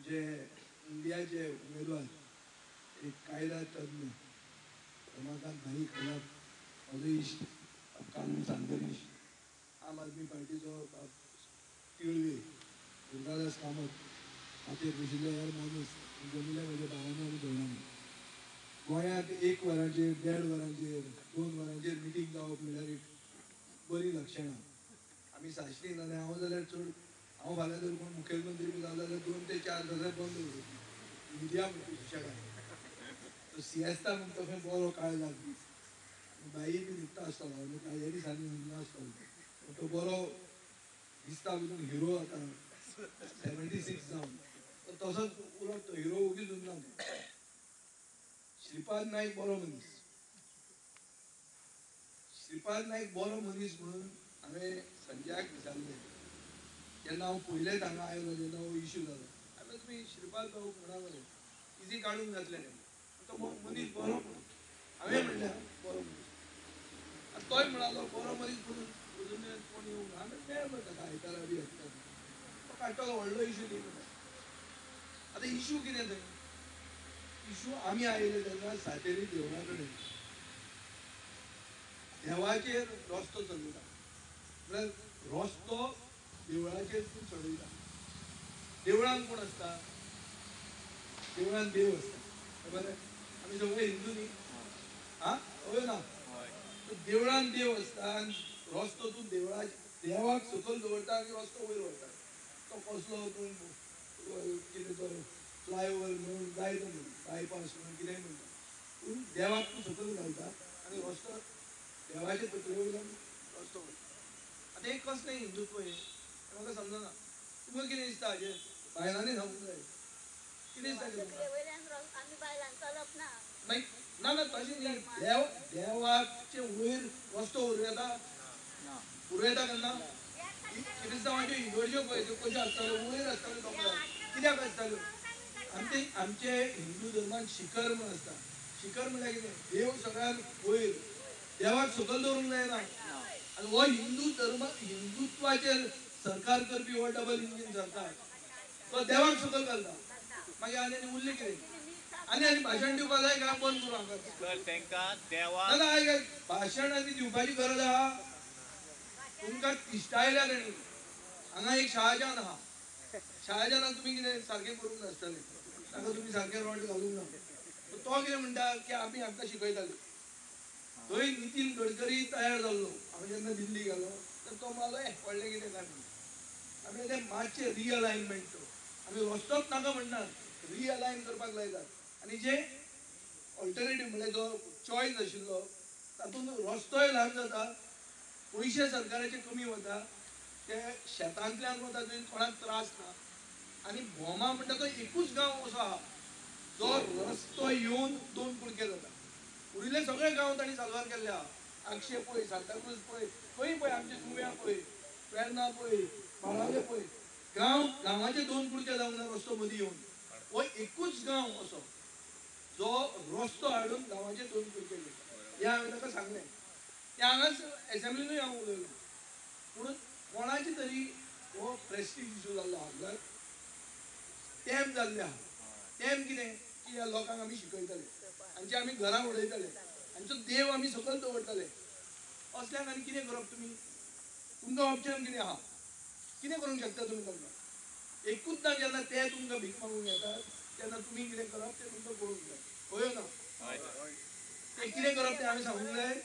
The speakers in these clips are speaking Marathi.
जे इंडियाचे उमेदवार एक कायदा तज्ञ रमाकांत भाई खलाप म्हजो इश्ट कानून सांगतलो इश्ट आम आदमी पार्टीचो तिळवे दुर्गादास कामत हाचेर बशिल्लो हेर मनीस जमिल्ले म्हज्या भावांनी आनी भयणांनी गोंयांत 1 वरांचेर 1.5 वरांचेर 2 वरांचेर मिटींग जावप म्हळ्यार एक बरी लक्षणां आमी साश्टीन आनी हांव जाल्यार चड हांव फाल्यां जर कोण मुखेलमंत्री बी जालो जाल्यार 2 ते 4 दर बंद उरतली मिडिया म्हणटा सुशेगाद सिएस्ता म्हणटा खंय बरो काळजाक दीस बाई बी न्हिदता आसतलो आनी काळ्या दिसांनी न्हिदना आसतलो तो बरो दिसता भितून हिरो आतां 76 जावन तसोच उरप तो हिरो उगीच उरना श्रीपाद नायक बरो मनीस श्रीपाद नायक बरो मनीस म्हणून हांवें संजयाक विचारलें जेन्ना हांव पयलेंच हांगा आयलो जेन्ना हो इश्यू जालो हांवें तुमी श्रीपाद भाऊ म्हणा इजी काडूंक जातलें तो मनीस बरो म्हणून हांवें म्हणलें बरो मनीस आनी तोय म्हणालो बरो मनीस म्हणून अजुनूय कोण येवंक हांवें मेळ म्हणटा आयतारा बी येता तो काडटलो व्हडलो इश्यू न्ही म्हणटा आतां इश्यू कितें थंय इश्यू आमी आयले तेन्ना सातेरी देवळा कडेन देवाचेर रस्तो चलयता म्हळ्यार रस्तो देवळाचेर तूं चडयता देवळान कोण आसता देवळान देव आसता बरें आमी सगळे हिंदू न्ही आं हय ना देवळान देव आसता आनी रस्तो तूं देवाक सकयल दवरता आनी रस्तो वयर व्हरता तो कसलो तूं कितें तो फ्लायओवर म्हणून जाय तो म्हणून बायपास म्हणून कितेंय म्हणटा पूण देवाक तूं सकयल घालता आनी रस्तो देवाचे तकले वयल्यान रस्तो वयता आतां एक कसलें हिंदुत्व हें म्हाका समजना तुमकां कितें दिसता हाजेर बायलांनी सांगूंक जाय कितें दिसता मागीर ना ना तशें न्ही देवाचे वयर रस्तो उरयता उरयता केन्ना क्रिस्तांवाच्यो इगर्ज्यो पळय त्यो कश्यो आसताल्यो वयर आसताल्यो दोंगरार कित्याक आसताल्यो आमचे हिंदू धर्मान शिखर म्हण आसता शिखर म्हळ्यार कितें देव सगळ्यान वयर देवाक सकयल दवरूंक जायना आनी हो हिंदू धर्म हिंदुत्वाचेर सरकार करपी हो डबल इंजीन सरकार तो देवाक सकयल घालता मागीर आनी उरलें कितें आनी भाशण दिवपाक जाय काय बंद करूं हांगा भाशण आनी दिवपाची गरज आहा तुमकां इश्टायल्या तेणी हांगा एक शहाजान आहा शहाजानाक तुमी कितें सारकें करूंक नासतलें ताका तुमी सारकें रोड घालूंक ना तो कितें म्हणटा की आमी आमकां शिकयताले थंय नितीन गडकरी तयार जाल्लो हांव जेन्ना दिल्ली गेलो तर तो म्हणलो व्हडलें कितें काय म्हणून आमी तें मातशें रिअलायनमेंट तो आमी रस्तोच नाका म्हणनात रिअलायन करपाक लायतात आनी जे ऑल्टरनेटीव म्हळ्यार जो चॉयस आशिल्लो तातूंत रस्तोय ल्हान जाता पयशे सरकाराचे कमी वता ते शेतांतल्यान वता थंय कोणाक त्रास ना आनी भोमा म्हणटा तो एकूच गांव असो आहा जो रस्तो येवन 2 कुडके जाता उरिल्ले सगळे गांव तांणी साल्वार केल्ले आहा आक्षे पळय सांताक्रूज पळय खंय पळय आमचे जुव्या पळय पेरना पळय बाळाले पळय गांवाचे 2 कुडके जावंक ना रस्तो मदीं येवन हो एकूच गांव असो जो रस्तो हाडून गांवाचे 2 कुडके घेता हें हांवें ताका सांगलें ते हांगाच एसेंब्लीनूय हांव उलयलो पूण कोणाची तरी हो प्रेस्टीज इश्यू जाल्लो आहा तेंप जाल्लें आहा तेंप कितें की ह्या लोकांक आमी शिकयतले हांचे आमी घरां उडयतले हांचो देव आमी सकयल दवरतले असल्यांक आनी कितें करप तुमी तुमकां ऑप्शन कितें आहा कितें करूंक शकता तुमी तांकां एकूचदां जेन्ना ते तुमकां भीक मागूंक येतात तेन्ना तुमी कितें करप तें तुमकां कळूंक जाय कळ्यो ना ते कितें करप तें हांवें सांगूंक जाय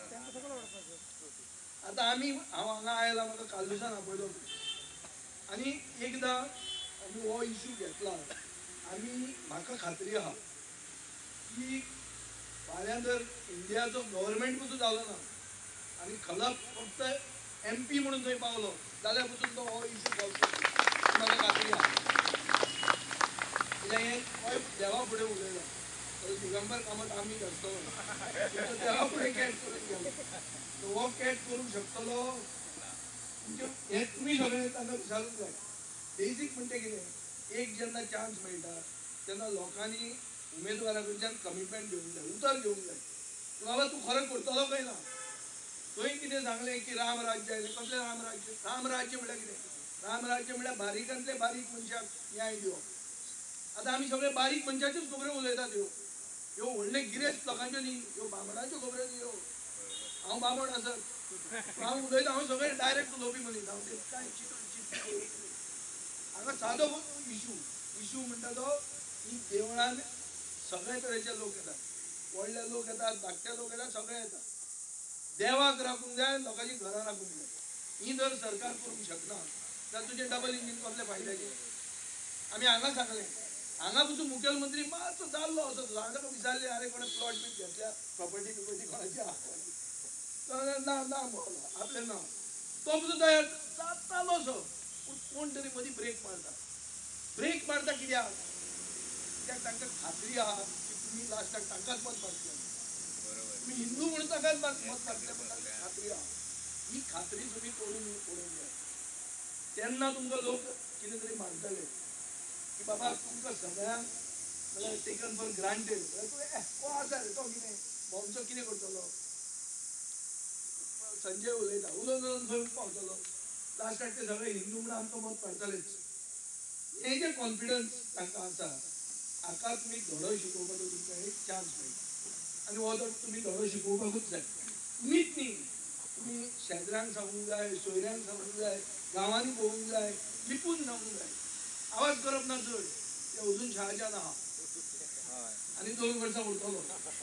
आतां हांव हांगा आयला म्हाका काल दिसान आपयलो आनी एकदां आमी हो इश्यू घेतला आनी म्हाका खात्री आहा की फाल्यां जर इंडियाचो गव्हर्मेंट पसून जालो ना आनी खलाप फक्त MP म्हणून थंय पावलो जाल्यार पसून तो हो इश्यू पावतलो म्हाका खात्री आहा कित्याक हें देवा फुडें उलयलां दिगंबर कामत आमी करतलो देवा फुडें कॅट करून गेलो हो कॅट करूंक शकतलो हे तुमी सगळे ताका विचारूंक जाय बेजीक म्हणटा कितें एक जेन्ना चान्स मेळटा तेन्ना लोकांनी उमेदवारा कडच्यान कमिटमेंट घेवंक जाय उतर घेवंक जाय बाबा तूं खरें करतलो काय ना थंय कितें सांगलें की राम राज्य आयलें कसलें राम राज्य म्हळ्यार कितें राम राज्य म्हळ्यार बारीकांतले बारीक मनशाक न्याय दिवप आता आम्ही सगळे बारीक मनशाचेच खबऱ्यो उलयतात ह्यो व्हडले गिरेस्त लोकांच्यो न्ही, ह्यो बामणांच्यो खबऱ्यो न्ही ह्यो. हांव बामण आसत हांव उलयता, हांव सगळे डायरेक्ट उलोवपी मनीस, हांव ते काय चिटून हांगा सादो इशू म्हणटा तो की देवळान सगळे तरेचे लोक येतात, व्हडले लोक येतात, धाकटे लोक येतात, सगळे येतात. देवाक राखूंक जाय, लोकांची घरां राखूंक जाय. ही जर सरकार करूंक शकना जाल्यार तुझे डबल इंजीन कसले फायद्याचे. आमी हांगा सांगलें, हांगा पसून मुखेलमंत्री मातसो जाल्लो असो ताका विचारले, अरे कोणे प्लॉट बीट घेतल्या, प्रॉपर्टी कोणाची आहा, ना ना म्हणलो आपले ना. तो पसून तयार जातालो असो, पूण कोण तरी मदीं ब्रेक मारता कित्याक? कित्याक तांकां खात्री आहा की तुमी लास्टाक तांकांच मत मारतले. तुम्ही हिंदू म्हणून ताकाच मत मारतले, पण तांकां खात्री आहा. ही खात्री तुम्ही तोडून घ्या. तेन्ना तुमकां लोक कितें तरी मानतले की बाबा तुमकां सगळ्यांक नाल्यार टेकन फॉर ग्रांटेड. तो आसा रे, तो कितें बोमचो कितें करतलो, संजय उलयता उलोवन खंय पावतलो, लास्टाक ते सगळे हिंदू म्हणून आमकां मत मारतलेच. हे जे कॉन्फिडन्स तांकां आसा, हाका तुमी धडो शिकोवपाचो तुमकां एक चान्स मेळटा. आनी हो जर तुमी धडो शिकोवपाकूच जाय. तुमीच न्ही, तुम्ही शेजरांक सांगूंक जाय, सोयऱ्यांक सांगूंक जाय, गांवांनी पळोवंक जाय, लिपून सांगूंक जाय. आवाज करप ना चड, ते अजून शहाच्यान आहा आनी 2 वर्सां उरतलो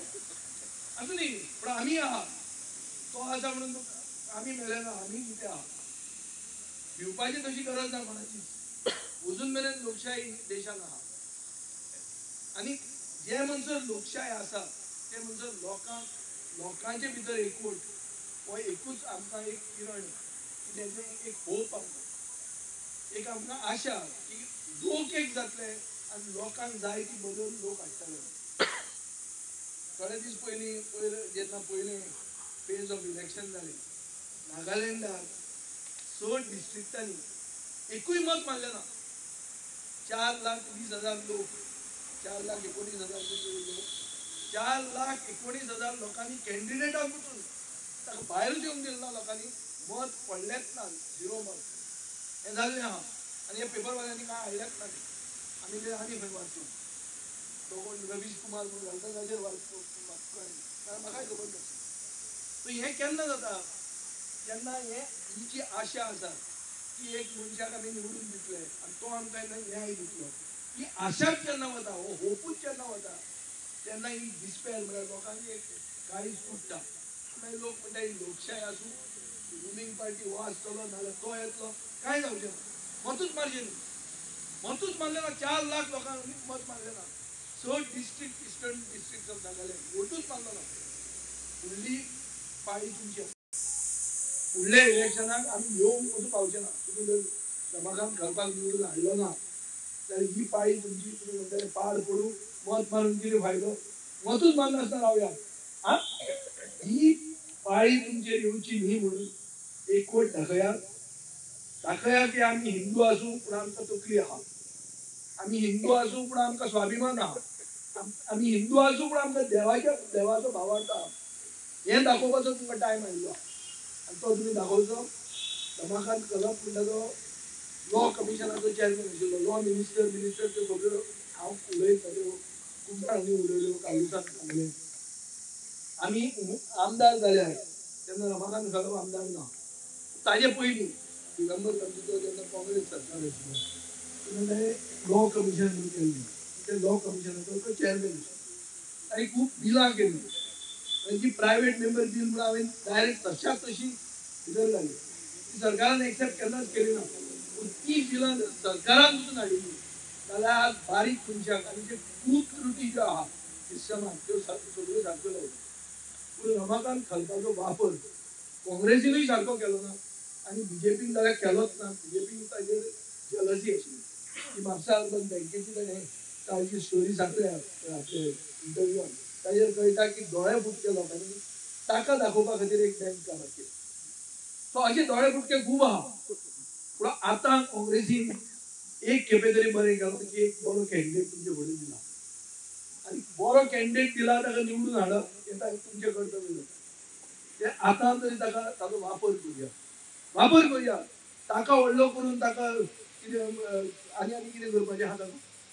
असं न्ही, पण आमी आहा. तो आसा म्हणून आमी मेले ना, आमी कितें आहा. भिवपाची तशी गरज ना कोणाची. अजून मेरेन लोकशाही देशान आहा. आनी जे म्हणसर लोकशाय आसा ते म्हणसर लोकांचे भितर एकवट हो एकूच आमकां एक किरण, की तेजें एक होप आमकां, एक आमकां आशा की लोक एक जातले आनी लोकांक जाय ती बदल लोक हाडटले. थोडे दीस जेन्ना पयलें फेज ऑफ इलेक्शन जालें, नागालँडाक 6 डिस्ट्रिक्टांनी एकूय मत मारलें ना. 4,20,000 लोक, 4,19,000 लोक, 4,19,000 लोकांनी कॅन्डिडेटाक वचून ताका भायर येवंक दिलें ना. लोकांनी मत पडलेंच ना, 0 मत. हें जाल्लें आहा. आनी हे पेपरवाल्यांनी काय हाडलेंच ना. आमी ते आनी खंय वाचूं, तो कोण रवीश कुमार म्हणून घालता ताजेर वाचूं, कारण म्हाकाय खबर नासली. सो हें केन्ना जाता, जेन्ना ही जी आशा आसा की एक मनशाक आमी निवडून दितले आनी तो आमकां न्याय दितलो, ही आशाच जेन्ना वता, हो होपूच जेन्ना वता, तेन्ना ही डिस्पेर म्हळ्यार लोकांची एक काळीज फुट्टा. मागीर लोक म्हणटा ही लोकशाय आसूं, रुलींग पार्टी हो आसतलो नाल्यार तो येतलो, काय जावचें ना. मतूच मारचें न्ही. मतूच मारलें ना. 4 लाख लोकांक मत मारलें ना. 6 district, eastern district of Nagaland, वोटूच मारलो ना. फुडली पाळी तुमची. फुडल्या इलेक्शनाक आमी येवंक वचूं पावचे ना. तुमी जर रमाकांत घालपाक निवडून हाडलो ना जाल्यार ही पाळी तुमची. तुमी म्हणटाले पाड पडूं, मत मारून कितें फायदो, मतूच मारनासतना रावया. ही पाळी तुमचेर येवची न्ही म्हणून एकवट दाखया की आमी हिंदू आसूं पूण आमकां तकली आहा. आमी हिंदू आसूं पूण आमकां स्वाभिमान आहा. आमी हिंदू आसूं पूण आमकां देवाचो भावार्थ आहा. हें दाखोवपाचो तुमकां टायम आयिल्लो आनी तो तुमी दाखोवचो. रमाकांत कलप म्हणटा तो लॉ कमिशनाचो चेअरमॅन आशिल्लो. लॉ मिनिस्टर त्यो सगळ्यो हांव उलयता त्यो खूब जाणांनी उलयल्यो, कालुसान सांगलें. आमी आमदार जाल्यार तेन्ना रमाकांत कलप आमदार ना. ताजे पयलीं दिगंबर कंदुकर जेन्ना काँग्रेस सरकार आशिल्लें तेन्ना लॉ कमिशन म्हणून केल्लें. ते लॉ कमिशनाचो तो चेअरमॅन आशिल्लो आनी खूब बिलां केल्लीं. आनी ती प्रायवेट मेंबर बील म्हणून हांवें डायरेक्ट तशाक तशी भितर घाली. ती सरकारान एक्सेप्ट केन्नाच केली ना. पूण ती बिलां सरकारान वचून हाडिल्ली जाल्यार आज बारीक मनशाक आनी जे खूब त्रुटी ज्यो आहा सिस्टमाक त्यो सगळ्यो सारक्यो लायल्यो. पूण रमाकांत खलपाचो वापर काँग्रेसीनूय सारको केलो ना आनी बीजेपीन जाल्यार केलोच ना. बीजेपीन ताजेर जेलसी आशिल्ली. ती म्हापसा अर्बन बँकेची ताणें ताजी स्टोरी सांगल्या आपल्या इंटरव्यूआन. ताजेर कळटा की दोळे फुटके लोकांनी ताका दाखोवपा खातीर एक बँक काबार केली. सो अशे दोळे फुटके खूब आहा. पूण आतां काँग्रेसीन एक खेपे तरी बरें केलो की एक बरो कॅन्डिडेट तुमचे फुडें दिला आनी बरो कॅन्डिडेट दिला ताका निवडून हाडप हें तुमचें कर्तव्य. ते आतां तरी ताका ताचो वापर करुया. ताका व्हडलो करून ताका कितें आनी कितें करपाचें आहा ताका.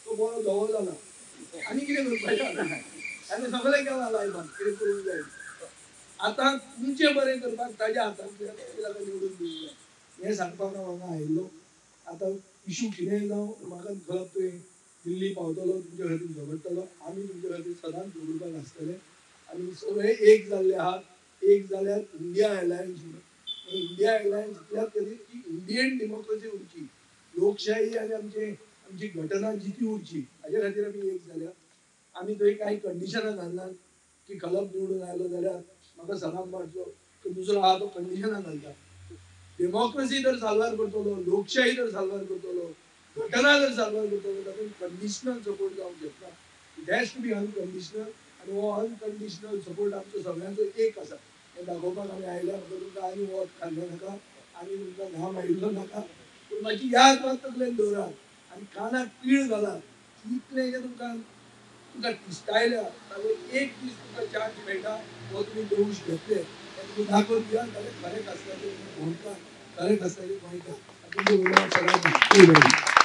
तो बरो जवळ झाला आनी कितें करपाचें आनी सगळें केलां लायफान कितें करूंक जाय आतां तुमचें बरें करपाक ताज्या हातांतल्यान निवडून दिवंक हें सांगपाक हांव हांगा आयिल्लो आतां इशू कितेंय जावं म्हाका खबर तुवें दिल्ली पावतलो तुमचे खातीर झगडटलो आमी तुमचे खातीर सदांच झगडपाक आसतले आनी सगळे एक जाल्ले आहात एक जाल्यार इंडिया एलायन्स म्हणून इंडिया एलायन्स इतल्याच खातीर की इंडियन डेमोक्रेसी उरची लोकशाही आनी आमची घटना जिती उरची हाजे खातीर आमी एक जाल्या आमी थंय कांय कंडिशनां घालनात की कलब निवडून आयलो जाल्यार म्हाका सलाम मारचो तो दुसरो आहा तो कंडिशनां घालता डेमोक्रेसी जर साल्वार करतलो लोकशाही जर साल्वार करतलो घटना जर साल्वार करतलो तातूंत कंडिशनल सपोर्ट जावंक शकता it has to be unconditional आनी हो अनकंडिशनल सपोर्ट आमचो सगळ्यांचो एक आसा हें दाखोवपाक आमी आयल्या म्हाका तुमकां आनी वत खाल्लें नाका आनी तुमकां घाम आयिल्लो नाका पूण म्हाजी याद मात तकलेन दवरात आनी कानाक पीळ घालात इतलें जें तुमकां दिसतायल्या ताचो एक दीस तुमकां चान्स मेळटा हो तुमी दोश घेतले तुमी दाखोवन दियात जाल्यार खरें खासदार गोंयकार खरें खासदार गोंयकार तुमचे सगळ्यांक